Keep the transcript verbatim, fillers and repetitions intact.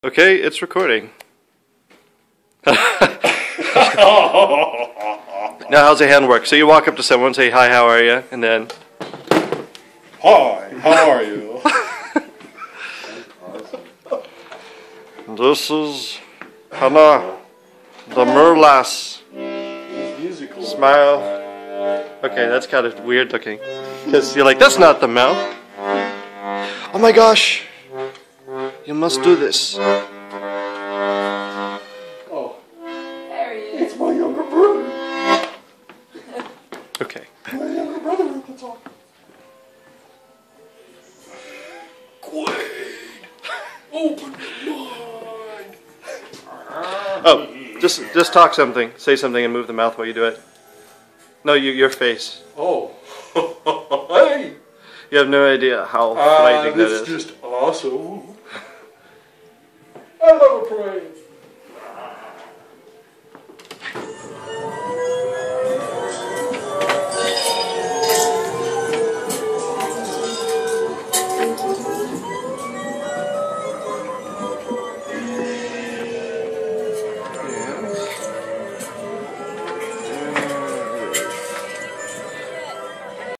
Okay, it's recording. Now, how's the hand work? So you walk up to someone, say, hi, how are you? And then... Hi, how are you? This is Hannah, the merlass. Smile. Okay, that's kind of weird looking. Because you're like, that's not the mouth. Oh my gosh. You must do this. Oh. There he is. It's my younger brother. Okay. My younger brother at the top. Quaid, open your mind. Oh, just just talk something. Say something and move the mouth while you do it. No, you, your face. Oh. Hey. You have no idea how Uh, frightening that this is. is just awesome. I love a parade.